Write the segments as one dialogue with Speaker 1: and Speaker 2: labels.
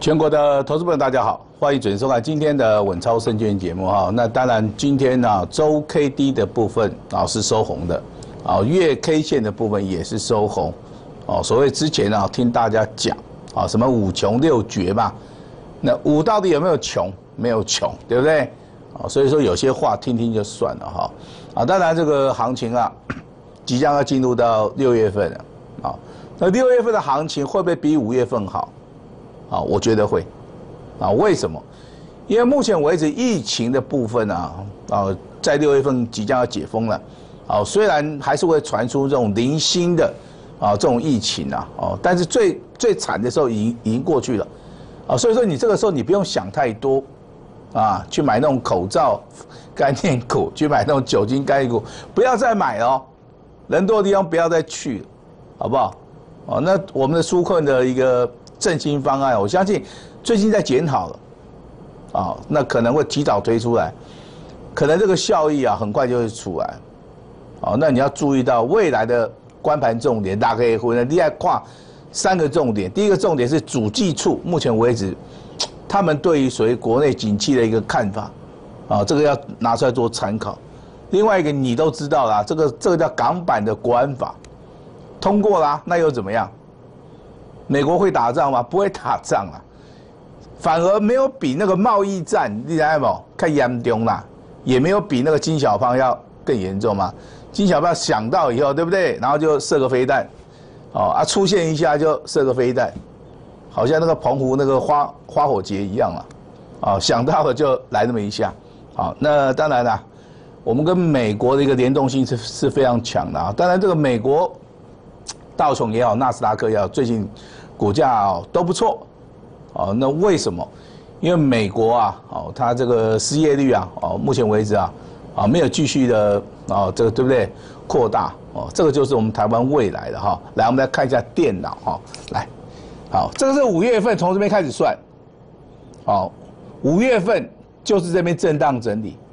Speaker 1: 全国的投资朋友大家好，欢迎准时收看今天的稳操胜券节目哈。那当然，今天呢周 K D 的部分是收红的，月 K 线的部分也是收红，所谓之前听大家讲什么五穷六绝嘛，那五到底有没有穷？没有穷，对不对？所以说有些话听听就算了哈。当然这个行情即将要进入到6月份了，那6月份的行情会不会比5月份好？我觉得会，为什么？因为目前为止疫情的部分在6月份即将要解封了，虽然还是会传出这种零星的这种疫情但是最惨的时候已经过去了，所以说你这个时候你不用想太多，去买那种口罩概念股，去买那种酒精概念股，不要再买了，人多的地方不要再去了，好不好？那我们的纾困的一个振兴方案，我相信最近在检讨了，那可能会提早推出来，可能这个效益很快就会出来，那你要注意到未来的观盘重点，大家可以回来另外跨3个重点。第一个重点是主计处目前为止，他们对于所谓国内景气的一个看法，这个要拿出来做参考。另外一个你都知道啦，这个叫港版的国安法通过啦，那又怎么样？美国会打仗吗？不会打仗啊，反而没有比那个贸易战，你知道不？太严重啦，也没有比那个金小胖要更严重嘛。金小胖想到以后，对不对？然后就射个飞弹，出现一下就射个飞弹，好像那个澎湖那个花火节一样了，想到了就来那么一下，那当然啦，我们跟美国的一个联动性是非常强的当然这个美国道琼也好，纳斯达克也好，最近股价都不错，那为什么？因为美国它这个失业率目前为止没有继续的这个对不对扩大这个就是我们台湾未来的来，我们来看一下电脑来，好，这个是5月份从这边开始算，5月份就是这边震荡整理，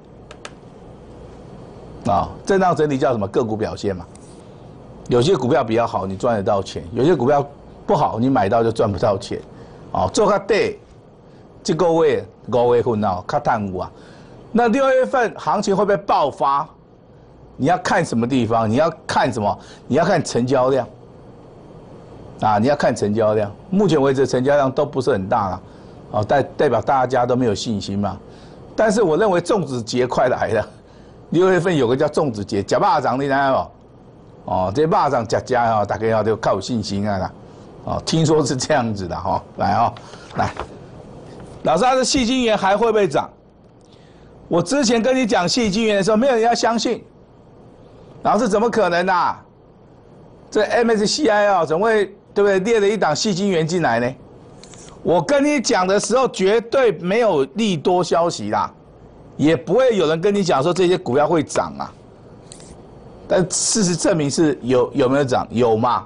Speaker 1: 震荡整理叫什么？个股表现嘛。有些股票比较好，你赚得到钱；有些股票不好，你买到就赚不到钱。做较短，这个月5月份较淡有那6月份行情会不会爆发？你要看什么地方？你要看什么？你要看成交量。你要看成交量。目前为止成交量都不是很大了，代表大家都没有信心嘛。但是我认为粽子节快来了，6月份有个叫粽子节，吃肉粽你知道不？这肉粽吃大家就靠有信心啦。听说是这样子的来来，老师，它的矽晶圆还会不会涨？我之前跟你讲矽晶圆的时候，没有人要相信。老师怎么可能这 MSCI 怎么会对不对列了一档矽晶圆进来呢？我跟你讲的时候，绝对没有利多消息啦，也不会有人跟你讲说这些股票会涨但事实证明是有没有涨？有嘛？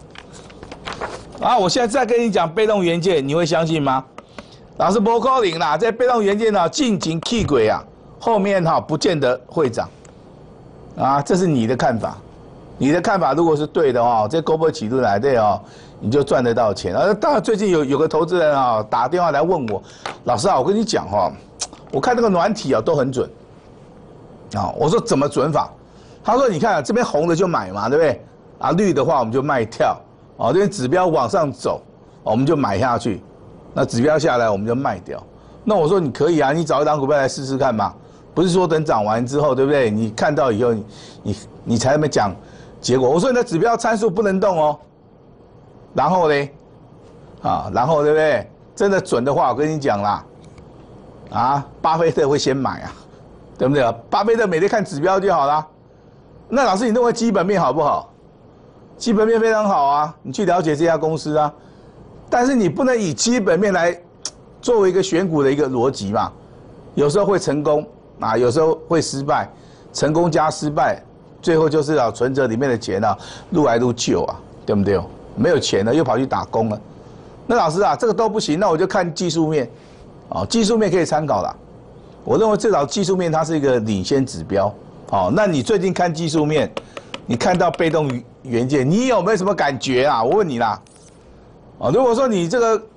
Speaker 1: 我现在再跟你讲被动元件，你会相信吗？老师不可能啦，这被动元件近景气轨后面不见得会涨这是你的看法。你的看法如果是对的这勾波起度来对你就赚得到钱。当然最近有个投资人打电话来问我，老师我跟你讲我看那个软体都很准我说怎么准法？他说你看这边红的就买嘛，对不对绿的话我们就卖跳这边指标往上走我们就买下去，那指标下来我们就卖掉。那我说你可以你找一档股票来试试看嘛，不是说等涨完之后对不对？你看到以后你才那么讲结果。我说你的指标参数不能动然后呢然后对不对？真的准的话我跟你讲啦巴菲特会先买对不对？巴菲特每天看指标就好啦。那老师你认为基本面好不好？基本面非常好你去了解这家公司但是你不能以基本面来作为一个选股的一个逻辑嘛。有时候会成功有时候会失败，成功加失败，最后就是存折里面的钱撸来撸去对不对？没有钱了又跑去打工了。那老师这个都不行，那我就看技术面技术面可以参考啦。我认为至少技术面它是一个领先指标那你最近看技术面，你看到被动元件，你有没有什么感觉我问你啦如果说你这个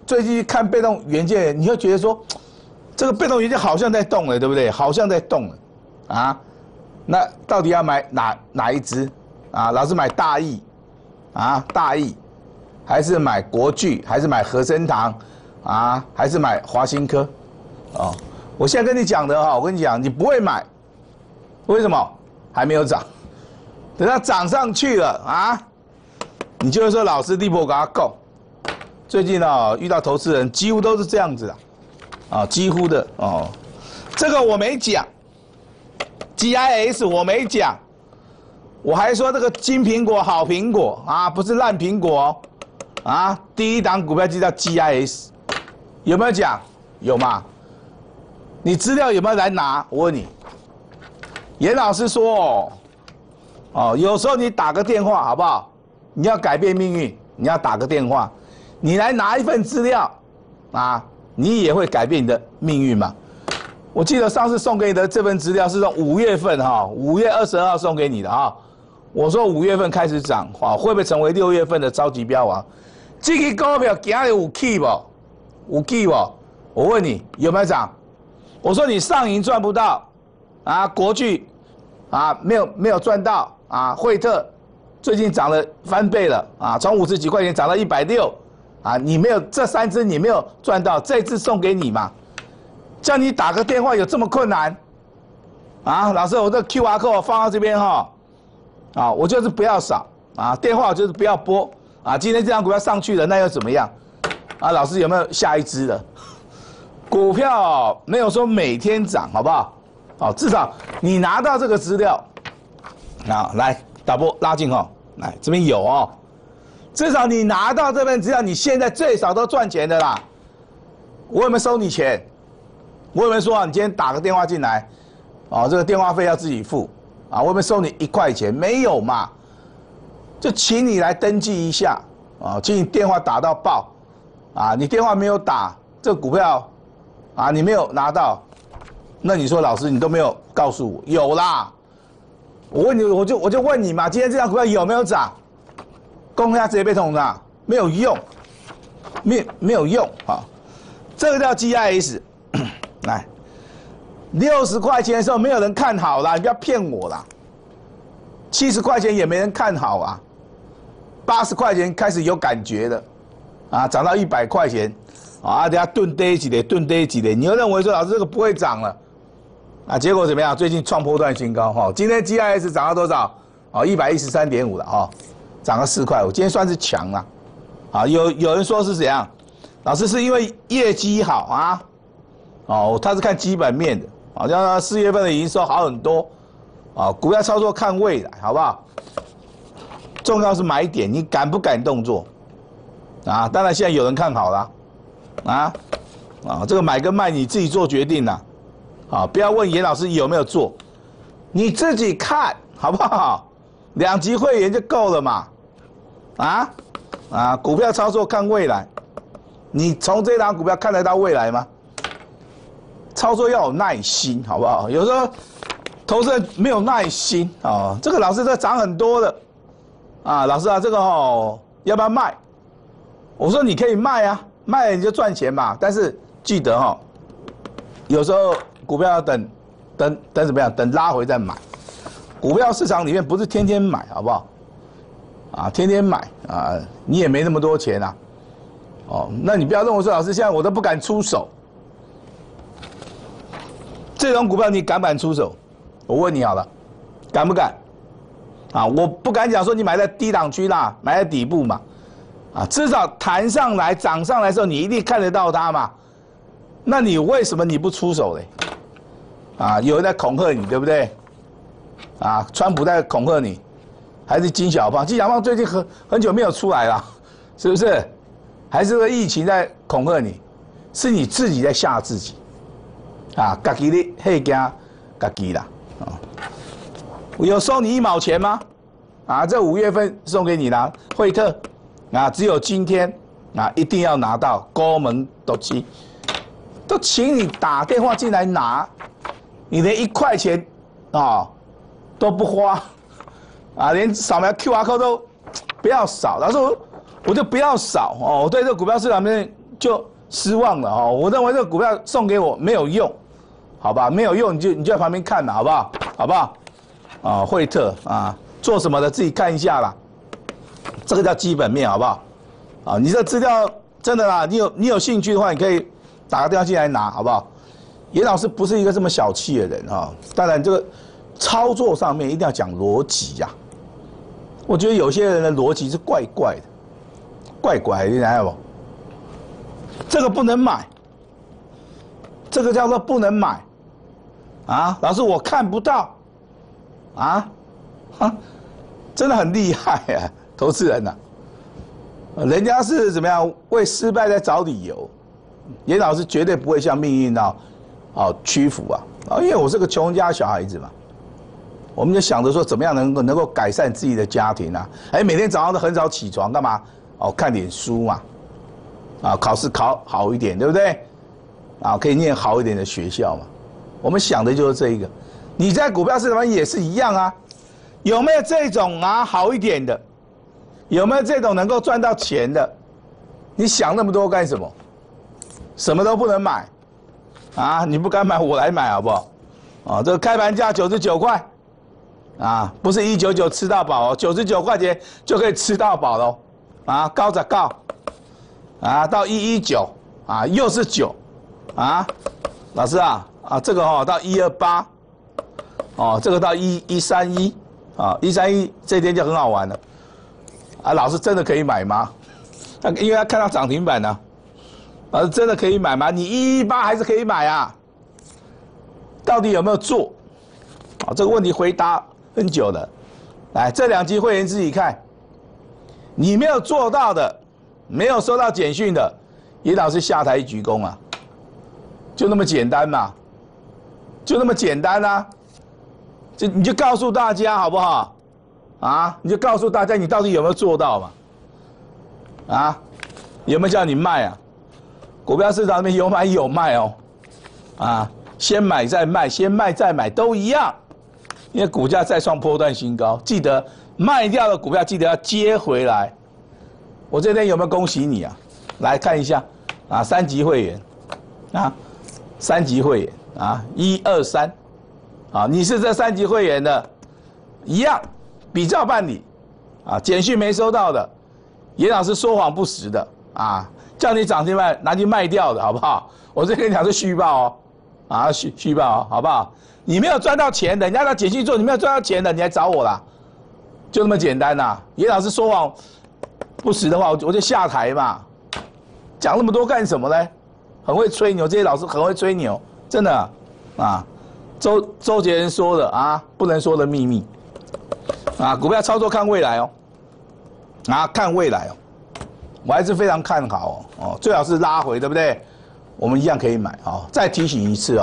Speaker 1: 最近看被动元件，你会觉得说，这个被动元件好像在动了，对不对？好像在动了，啊，那到底要买哪一支？啊，老师买大益，啊，大益，还是买国巨，还是买和生堂，啊，还是买华新科？哦，我现在跟你讲的哈，我跟你讲，你不会买，为什么？还没有涨，等它涨上去了啊，你就会说老师力波给他够。最近啊，遇到投资人几乎都是这样子的，啊，几乎的哦。这个我没讲 ，GIS 我没讲，我还说这个金苹果、好苹果啊，不是烂苹果哦，啊，第一档股票就叫 GIS， 有没有讲？有吗？你资料有没有来拿？我问你，严老师说哦，有时候你打个电话好不好？你要改变命运，你要打个电话。你来拿一份资料，啊，你也会改变你的命运嘛？我记得上次送给你的这份资料是从5月份哈，5月22号送给你的哈。我说5月份开始涨，啊，会不会成为6月份的超级标王？这个股票今日有起不？有起不？我问你有没有涨？我说你上银赚不到，啊，国巨，啊，没有赚到，啊，惠特最近涨了翻倍了，啊，从50几块钱涨到160。啊，你没有这3只，你没有赚到，这只送给你嘛？叫你打个电话有这么困难？啊，老师，我这 QR code 放到这边哈，啊，我就是不要扫啊，电话我就是不要拨啊。今天这张股票上去了，那又怎么样？啊，老师有没有下一支的？股票没有说每天涨，好不好？好，至少你拿到这个资料，啊，来打波拉近哈，来这边有哦。至少你拿到这份资料，你现在最少都赚钱的啦。我有没有收你钱？我有没有说你今天打个电话进来，哦，这个电话费要自己付啊？我有没有收你1块钱？没有嘛？就请你来登记一下啊，请你电话打到爆啊！你电话没有打，这个股票啊你没有拿到，那你说老师你都没有告诉我，有啦。我问你，我就问你嘛，今天这张股票有没有涨？公开直接被捅了，没有用，没有用啊！这个叫 GIS， 来，60块钱的时候没有人看好啦，你不要骗我啦。70块钱也没人看好啊，80块钱开始有感觉了，啊，涨到100块钱，啊，等下顿跌几的，顿跌几的，你又认为说老师这个不会涨了，啊，结果怎么样？最近创波段新高哈，今天 GIS 涨到多少？哦，113.5了哈。涨了4块，我今天算是强了，啊，有人说是怎样？老师是因为业绩好啊，哦，他是看基本面的，好像他4月份的营收好很多，啊，股票操作看未来，好不好？重要是买点，你敢不敢动作？啊，当然现在有人看好了，啊，这个买跟卖你自己做决定啦，啊，不要问严老师有没有做，你自己看好不好？2级会员就够了嘛，股票操作看未来，你从这档股票看得到未来吗？操作要有耐心，好不好？有时候投资人没有耐心啊，这个老师这涨很多的，啊，老师啊，这个要不要卖？我说你可以卖啊，卖了你就赚钱嘛，但是记得有时候股票要等怎么样？等拉回再买。股票市场里面不是天天买，好不好？啊，天天买啊，你也没那么多钱啊。哦，那你不要认为说老师现在我都不敢出手，这种股票你敢不敢出手？我问你好了，敢不敢？啊，我不敢讲说你买在低档区啦，买在底部嘛，啊，至少弹上来、涨上来的时候，你一定看得到它嘛。那你为什么你不出手嘞？啊，有人在恐吓你，对不对？啊，川普在恐吓你，还是金小胖？金小胖最近很久没有出来了，是不是？还是个疫情在恐吓你？是你自己在吓自己，啊，自己的黑家，自己啦，啊，有收你1毛钱吗？啊，这5月份送给你啦，惠特，啊，只有今天，啊，一定要拿到，高门都起，都请你打电话进来拿，你连1块钱，啊。都不花，啊，连扫描 QR code 都不要扫。老师，我就不要扫哦。我对这个股票市场面就失望了哦。我认为这个股票送给我没有用，好吧？没有用你就在旁边看了，好不好？好不好？啊，惠特啊，做什么的自己看一下啦。这个叫基本面，好不好？啊，你这资料真的啦，你有兴趣的话，你可以打个电话进来拿，好不好？严老师不是一个这么小气的人啊，当然这个操作上面一定要讲逻辑呀。我觉得有些人的逻辑是怪怪的，怪，你知道不？这个不能买，这个叫做不能买，啊，老师我看不到，啊，真的很厉害啊，投资人呐，人家是怎么样为失败在找理由，严老师绝对不会向命运屈服啊，因为我是个穷人家小孩子嘛，我们就想着说怎么样能够改善自己的家庭啊，每天早上都很早起床干嘛？看点书嘛，考试考好一点，对不对？可以念好一点的学校嘛。我们想的就是这一个。你在股票市场上也是一样啊，有没有这种好一点的？有没有这种能够赚到钱的？你想那么多干什么？什么都不能买。你不敢买，我来买好不好？这个开盘价99块，不是199吃到饱哦，99块钱就可以吃到饱喽，高着高，到119，又是9，老师这个到128，这个到131，131这天就很好玩了，老师真的可以买吗？因为他看到涨停板呢。老师真的可以买吗？你118还是可以买啊？到底有没有做？这个问题回答很久了。来，这2集会员自己看。你没有做到的，没有收到简讯的，严老师下台一鞠躬啊，就那么简单嘛，就那么简单啊。你就告诉大家好不好？你就告诉大家你到底有没有做到嘛？有没有叫你卖啊？股票市场里面有买有卖哦，先买再卖，先卖再买都一样，因为股价再创波段新高，记得卖掉的股票记得要接回来。我这边有没有恭喜你啊？来看一下3级会员，3级会员1、2、3，你是这3级会员的，一样比照办理，简讯没收到的，严老师说谎不实的叫你涨停板拿去卖掉的好不好？我这跟你讲是虚报哦，虚报哦，好不好？你没有赚到钱的，人家拿简讯做，你没有赚到钱的，你来找我啦，就那么简单呐。严老师说谎不实的话，我就下台嘛。讲那么多干什么呢？很会吹牛，这些老师很会吹牛，真的周杰伦说的不能说的秘密股票操作看未来哦，看未来哦。我还是非常看好最好是拉回，对不对？我们一样可以买再提醒一次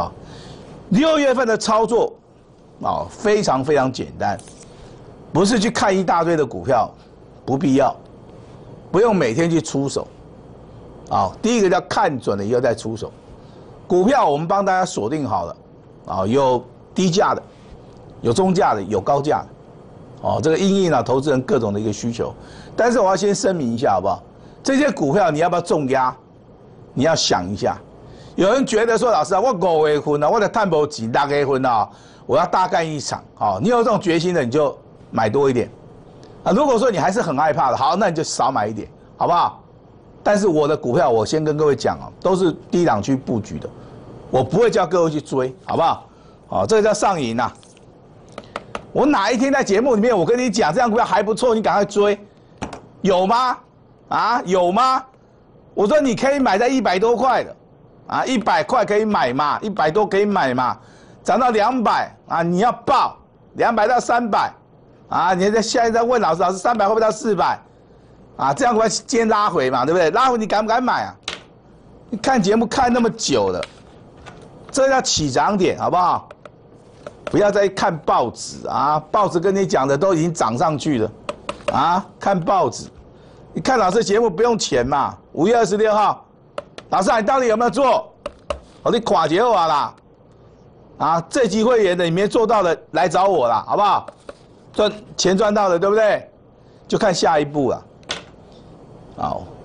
Speaker 1: 6月份的操作非常非常简单，不是去看一大堆的股票，不必要，不用每天去出手第一个叫看准了以后再出手。股票我们帮大家锁定好了有低价的，有中价的，有高价的这个因应投资人各种的一个需求。但是我要先声明一下好不好？这些股票你要不要重压？你要想一下。有人觉得说，老师我5月份我的探博几6月份我要大干一场你有这种决心的，你就买多一点如果说你还是很害怕的，好，那你就少买一点，好不好？但是我的股票，我先跟各位讲都是低档区布局的，我不会叫各位去追，好不好？这个叫上瘾我哪一天在节目里面我跟你讲，这样股票还不错，你赶快追，有吗？有吗？我说你可以买在100多块的，100块可以买嘛，100多可以买嘛，涨到200你要报200到300你现在在问老师300会不会到400这样股票今天拉回嘛，对不对？拉回你敢不敢买你看节目看那么久了，这叫起涨点，好不好？不要再看报纸报纸跟你讲的都已经涨上去了看报纸。你看老师节目不用钱嘛？5月26号，老师你到底有没有做？你垮结我啦！这级会员的你没做到的来找我啦，好不好？钱赚到了，对不对？就看下一步了。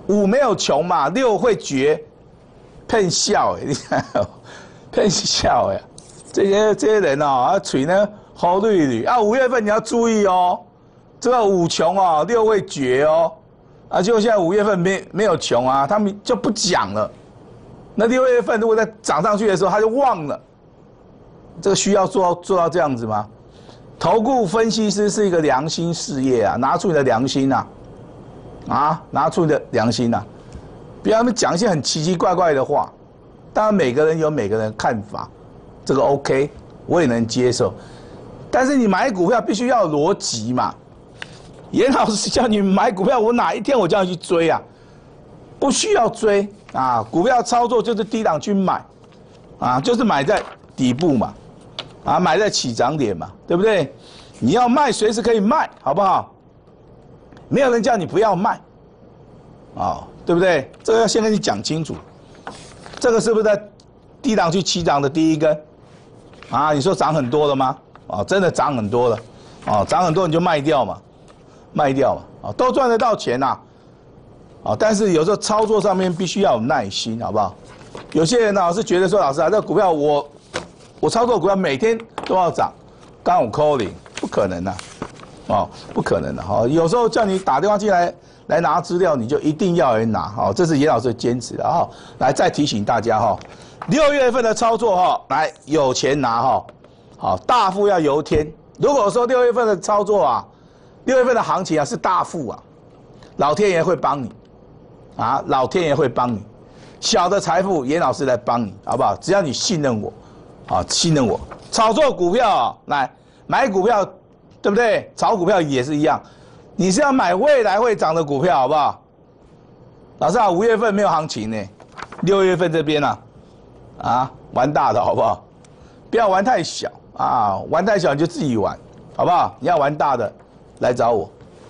Speaker 1: 5没有穷嘛，6会绝，骗笑哎，你看，骗笑哎，这些人哦，嘴呢红绿绿啊，5月份你要注意哦，这个5穷哦，6会绝哦，啊，就现在5月份没有穷啊，他们就不讲了。那6月份如果再涨上去的时候，他就忘了。这个需要做到这样子吗？投顾分析师是一个良心事业啊，拿出你的良心呐，拿出你的良心呐，不要他们讲一些很奇奇怪怪的话。当然每个人有每个人的看法，这个 OK， 我也能接受。但是你买股票必须要有逻辑嘛。严老师叫你买股票，我哪一天我叫你去追啊？不需要追啊，股票操作就是低档去买，就是买在底部嘛。买在起涨点嘛，对不对？你要卖，随时可以卖，好不好？没有人叫你不要卖，对不对？这个要先跟你讲清楚。这个是不是在低档去起涨的第一根？你说涨很多了吗？真的涨很多了，涨很多你就卖掉嘛，都赚得到钱呐，但是有时候操作上面必须要有耐心，好不好？有些人呢是觉得说，老师啊，这股票我操作股票每天都要涨，刚我 calling 不可能的，不可能的哈。有时候叫你打电话进来拿资料，你就一定要人拿，这是严老师的坚持的哈。来再提醒大家哈，6月份的操作哈，来有钱拿哈，好大富要由天。如果说6月份的操作6月份的行情是大富老天爷会帮你，老天爷会帮你，小的财富严老师来帮你，好不好？只要你信任我。信任我，炒作股票来买股票，对不对？炒股票也是一样，你是要买未来会涨的股票，好不好？老师5月份没有行情呢，6月份这边玩大的好不好？不要玩太小玩太小你就自己玩，好不好？你要玩大的，来找我。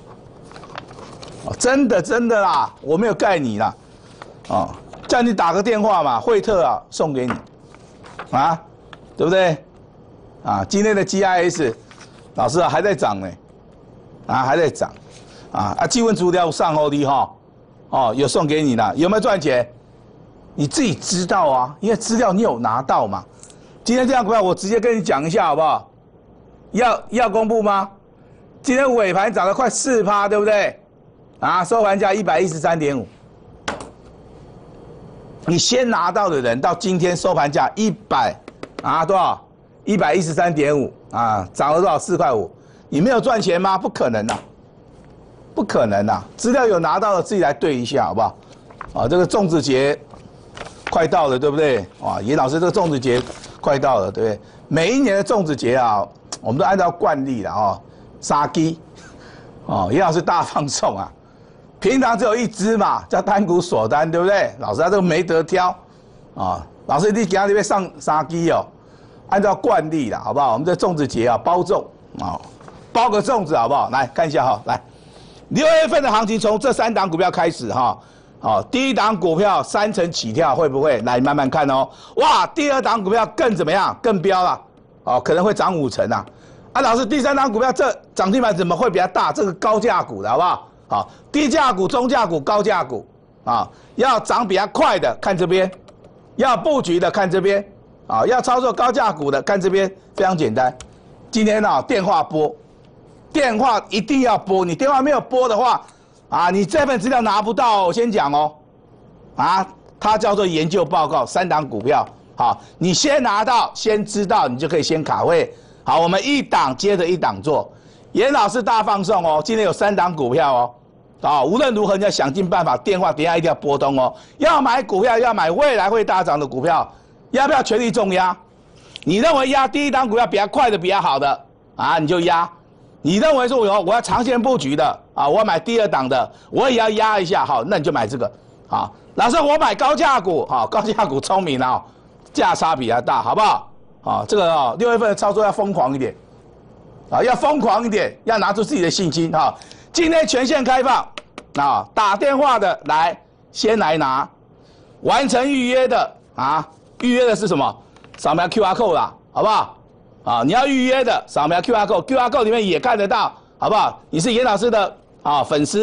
Speaker 1: 真的啦，我没有盖你啦，叫你打个电话嘛，惠特送给你，对不对？今天的 GIS 老师还在涨呢，还在涨，基本资料上后的有送给你了，有没有赚钱？你自己知道因为资料你有拿到嘛。今天这样股票我直接跟你讲一下好不好？要公布吗？今天尾盘涨了快4%，对不对？收盘价113.5。你先拿到的人到今天收盘价多少？113.5涨了多少？4块5。你没有赚钱吗？不可能不可能资料有拿到的自己来对一下好不好？这个粽子节快到了，对不对？严老师这个粽子节快到了，对不对？每一年的粽子节我们都按照惯例的杀鸡严老师大放送平常只有1只嘛，叫单股锁单，对不对？老师他这个没得挑老师你给他那边上杀鸡按照惯例啦，好不好？我们这粽子节包粽包个粽子好不好？来看一下来6月份的行情从这3档股票开始第一档股票3成起跳会不会？来慢慢看哇，第2档股票更怎么样？更飙了可能会涨5成老师第3档股票这涨停板怎么会比较大？这个高价股的好不好？低价股、中价股、高价股要涨比较快的看这边，要布局的看这边要操作高价股的看这边，非常简单。今天电话拨，电话一定要拨，你电话没有拨的话你这份资料拿不到我先讲它叫做研究报告，3档股票你先拿到，先知道，你就可以先卡位。好，我们一档接着一档做。严老师大放送今天有3档股票无论如何你要想尽办法，电话等一下一定要拨通要买股票，要买未来会大涨的股票，要不要全力重压？你认为压第1档股票比较快的、比较好的你就压；你认为说我要长线布局的我要买第2档的，我也要压一下，好，那你就买这个。老师我买高价股，高价股聪明价差比较大，好不好？这个6月份的操作要疯狂一点，要疯狂一点，要拿出自己的信心今天全线开放打电话的来先来拿，完成预约的预约的是什么？扫描 QR code 啦，好不好？你要预约的扫描 QR code，QR code 里面也看得到，好不好？你是严老师的粉丝，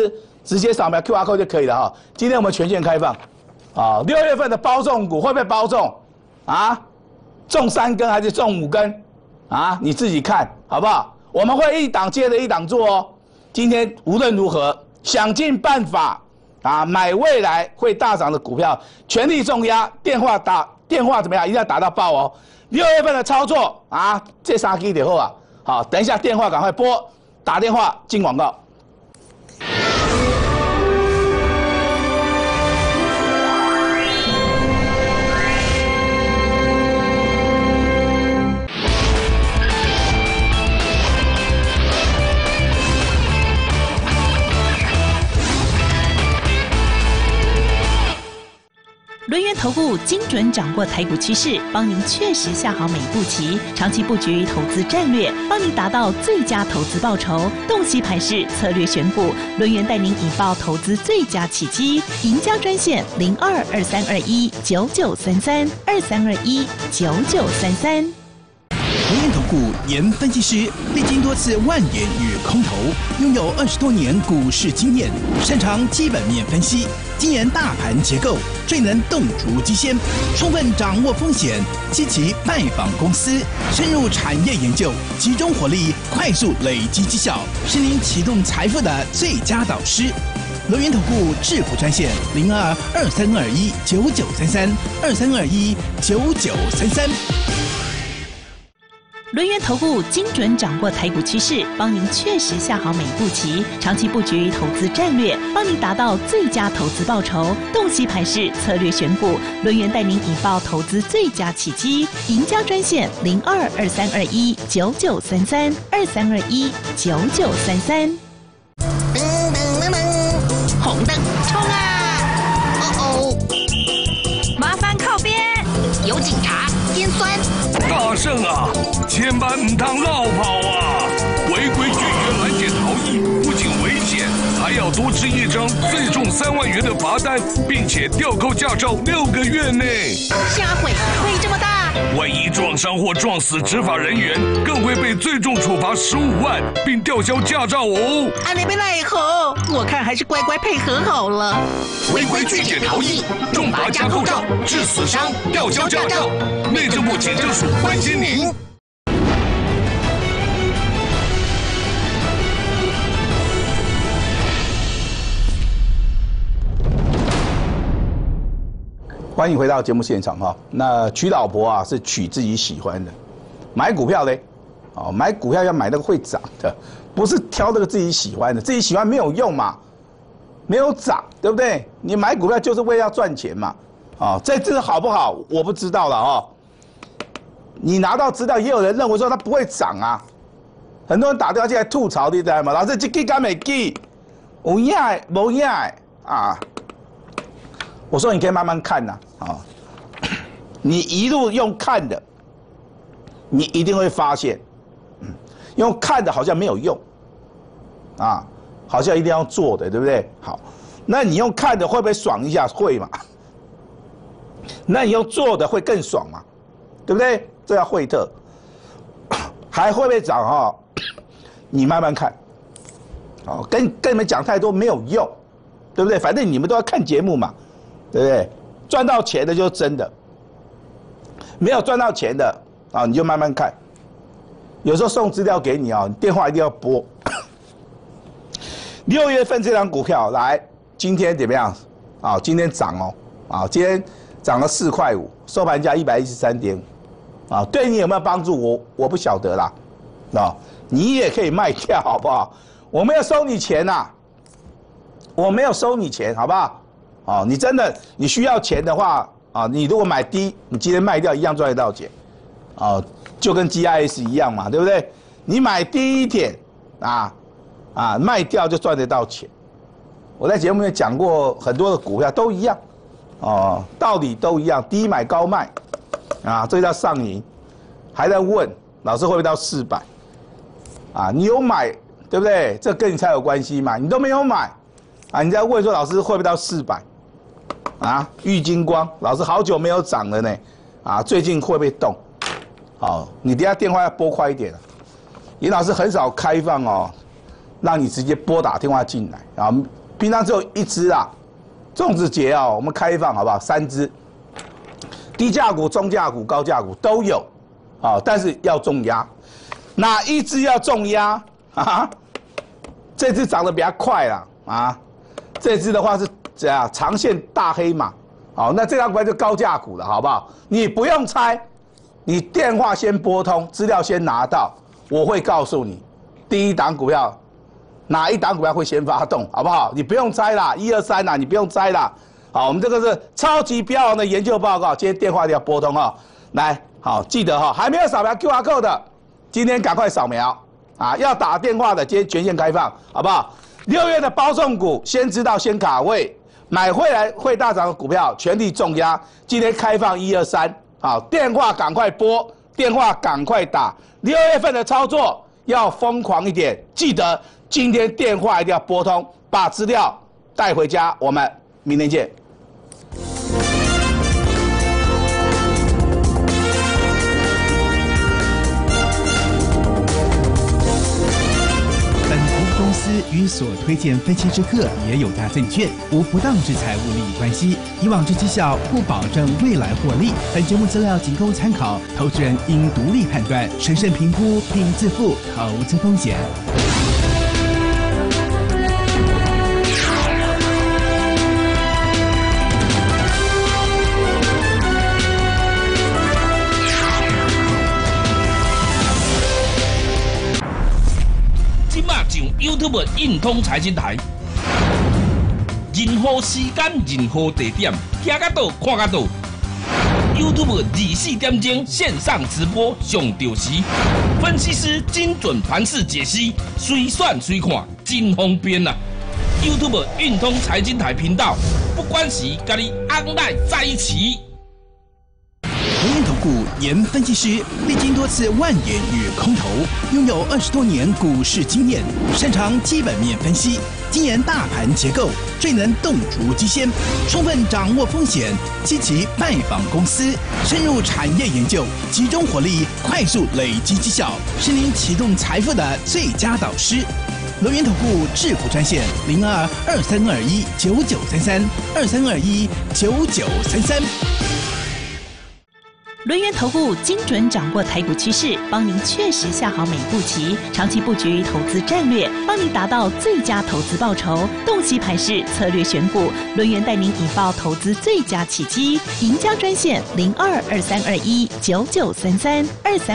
Speaker 1: 直接扫描 QR code 就可以了哈。今天我们全线开放，啊，6月份的包中股会不会包中？啊，中3根还是中5根？啊，你自己看好不好？我们会一档接着一档做哦。今天无论如何，想尽办法啊，买未来会大涨的股票，全力重压。电话怎么样？一定要打到爆哦。6月份的操作啊，这3支就好啊。好，等一下电话赶快拨，打电话进广告。
Speaker 2: 轮源投顾精准掌握台股趋势，帮您确实下好每一步棋，长期布局投资战略，帮您达到最佳投资报酬。洞悉盘势，策略选股，轮源带您引爆投资最佳契机。赢家专线02-2321-9933，2321-9933。
Speaker 3: 轮源投顾严分析师，历经多次万点与空头，拥有20多年股市经验，擅长基本面分析，精研大盘结构，最能洞烛机先，充分掌握风险，积极拜访公司，深入产业研究，集中火力，快速累积绩效，是您启动财富的最佳导师。轮源投顾致富专线02-2321-9933，2321-9933。
Speaker 2: 轮源投顾精准掌握台股趋势，帮您确实下好每一步棋，长期布局投资战略，帮您达到最佳投资报酬。洞悉盘势，策略选股，轮源带您引爆投资最佳契机。赢家专线02-2321-9933，2321-9933。
Speaker 4: 红灯冲啊！哦，麻烦靠边，有警察，尖酸。
Speaker 5: 大圣啊，千万唔通落跑啊！违规拒绝拦截逃逸，不仅危险，还要多吃1张最重3万元的罚单，并且吊扣驾照6个月内。
Speaker 4: 瞎毁，亏这么大！
Speaker 5: 万一撞伤或撞死执法人员，更会被最重处罚15万，并吊销驾照哦。
Speaker 4: 安尼被奈何？我看还是乖乖配合好了。
Speaker 5: 违规拒检逃逸，重罚加扣照，致死伤，吊销驾照。内政部警政署关心您。
Speaker 1: 欢迎回到节目现场哈。那娶老婆啊，是娶自己喜欢的。买股票嘞，哦，买股票要买那个会涨的，不是挑那个自己喜欢的。自己喜欢没有用嘛，没有涨，对不对？你买股票就是为了要赚钱嘛。啊，这只好不好，我不知道了哦。你拿到资料，也有人认为说它不会涨啊。很多人打电话进来吐槽，你知道吗？老师，这记敢没记？有影的，无影的啊。我说你可以慢慢看呐，啊，你一路用看的，你一定会发现，用看的好像没有用，啊，好像一定要做的，对不对？好，那你用看的会不会爽一下？会嘛？那你用做的会更爽嘛？对不对？这叫惠特，还会不会涨哈？你慢慢看，好，跟你们讲太多没有用，对不对？反正你们都要看节目嘛。对不对？赚到钱的就是真的，没有赚到钱的啊，你就慢慢看。有时候送资料给你啊，你电话一定要拨。6月份这张股票来，今天怎么样？啊，今天涨哦，啊，今天涨了4.5块，收盘价113.5，啊，对你有没有帮助？我不晓得啦，啊，你也可以卖掉，好不好？我没有收你钱呐，我没有收你钱，好不好？哦，你真的你需要钱的话啊，你如果买低，你今天卖掉一样赚得到钱，哦，就跟 GIS 一样嘛，对不对？你买低一点卖掉就赚得到钱。我在节目里面讲过很多的股票都一样，哦，道理都一样，低买高卖，啊，这叫上瘾。还在问老师会不会到400？啊，你有买对不对？这跟你才有关系嘛，你都没有买，啊，你在问说老师会不会到400？啊，玉金光老师好久没有涨了呢，啊，最近会不会动？好，你等下电话要拨快一点。尹老师很少开放哦，让你直接拨打电话进来，然后平常只有1只啊，粽子节啊，我们开放好不好？3只，低价股、中价股、高价股都有，啊，但是要重压，哪一只要重压啊？这只涨得比较快啦，啊，这只的话是怎样？长线大黑马，好，那这张股票就高价股了，好不好？你不用猜，你电话先拨通，资料先拿到，我会告诉你，第一档股票。哪一档股票会先发动，好不好？你不用猜啦，1、2、3啦，你不用猜啦。好，我们这个是超级标王的研究报告，今天电话一定要拨通哈。来，好，记得哈，还没有扫描 QR code 的，今天赶快扫描啊！要打电话的，今天全线开放，好不好？6月的包送股，先知道先卡位，买回来会大涨的股票，全力重压。今天开放1、2、3，好，电话赶快拨，电话赶快打。6月份的操作要疯狂一点，记得。今天电话一定要拨通，把资料带回家。我们明天见。
Speaker 3: 本投资公司与所推荐分期之客也有大证券，无不当之财务利益关系。以往之绩效不保证未来获利。本节目资料仅供参考，投资人应独立判断、审慎评估并自负投资风险。
Speaker 6: YouTube 运通财经台，任何时间、任何地点，听得到、看得到。YouTube 24点钟线上直播上到时，分析师精准盘势解析，随选随看，真方便啊 ！YouTube 运通财经台频道，不管时，跟你 online 在一起。
Speaker 3: 轮源投顾严分析师历经多次万点与空头，拥有20多年股市经验，擅长基本面分析，精研大盘结构，最能洞烛机先，充分掌握风险，积极拜访公司，深入产业研究，集中火力，快速累积绩效，是您启动财富的最佳导师。轮源投顾致富专线02-2321-9933，2321-9933。
Speaker 2: 轮源投顾精准掌握台股趋势，帮您确实下好每一步棋，长期布局投资战略，帮您达到最佳投资报酬。洞悉盘势，策略选股，轮源带您引爆投资最佳契机。赢家专线02-2321-9933，23